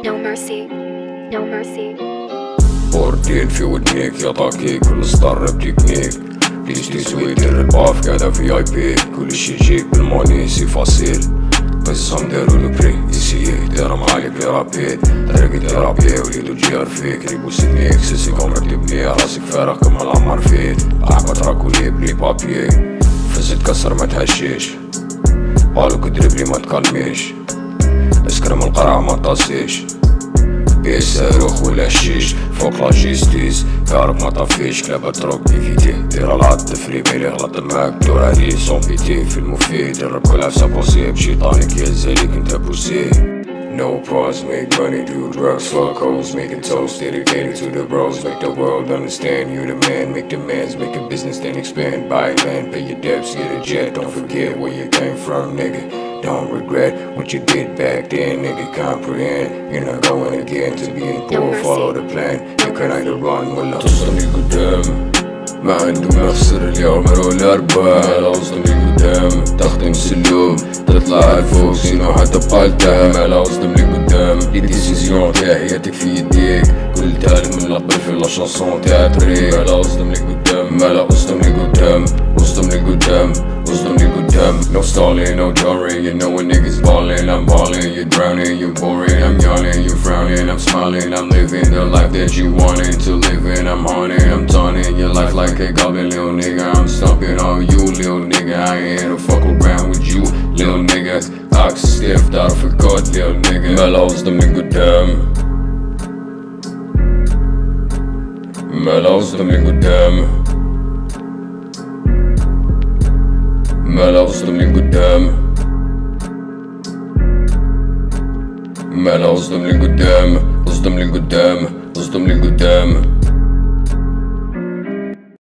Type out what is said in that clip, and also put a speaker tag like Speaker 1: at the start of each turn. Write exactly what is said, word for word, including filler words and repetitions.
Speaker 1: No mercy, no mercy.
Speaker 2: بورديل فيودنيك يا طاكيك كل ستار بتكنيك بليز تسوي دير الباف قاعدة في اي بي كل شي يجيك بالموني سي فاسيل بس هم داروا لو بري essaye دايرة معايا رابيد طريقي derappéh وليدو الجير فيك يريبو sennik ساسك عمرك تبنيه راسك فارغ كما العمر فيت أحبة تراكولي بلي papiers فزد كسر ما تهشيش بallok drible ما تcalmish eskر من القرع ما طاسيش بيساروخ ولا حشيش فوق لا جيستيس كارك ما طفيش كلابة تروك ايفيتي دير العاد تفري بيلي غلط معاك دور عليه سون بيتي في المفيد جرب كل عفسة بوسي بشيطانك يهزليك انت بوسي No pause, make money, do drugs, fuck hoes, make it toast, dedicated to the bros, make the world understand you the man, make demands, make a business then expand, buy land, pay your debts, get a jet, don't forget where you came from, nigga. Don't regret what you did back then, nigga, comprehend. You're not going again to being poor, follow the plan. You can either run ولا تصلي قدام ما عنده مخسر اليوم ولا أرباح على أصدم لقدام تخدم سلوم تطلع لفوق سينو حتبقى التهم على أصدم لقدام لي ديسيزيون تاع حياتك في يديك كل تالف من لقبل في لا شانسون تاع طريق على أصدم لقدام على أصدم لقدام أصدم لقدام أصدم لقدام No stalling, no jarring, you know when niggas ballin', I'm ballin', you're drowning, you're boring, I'm yawning, you're frowning, I'm smiling, I'm living the life that you wanted to live in, I'm haunting, I'm taunting your life like a goblin, little nigga, I'm stomping on you, little nigga, I ain't here to fuck around with you, little nigga, ox stiff, out of a court, little nigga, ملا أصدم لقدام ملا أصدم لقدام ملا أصدم لقدام ملا أصدم لقدام أصدم لقدام أصدم لقدام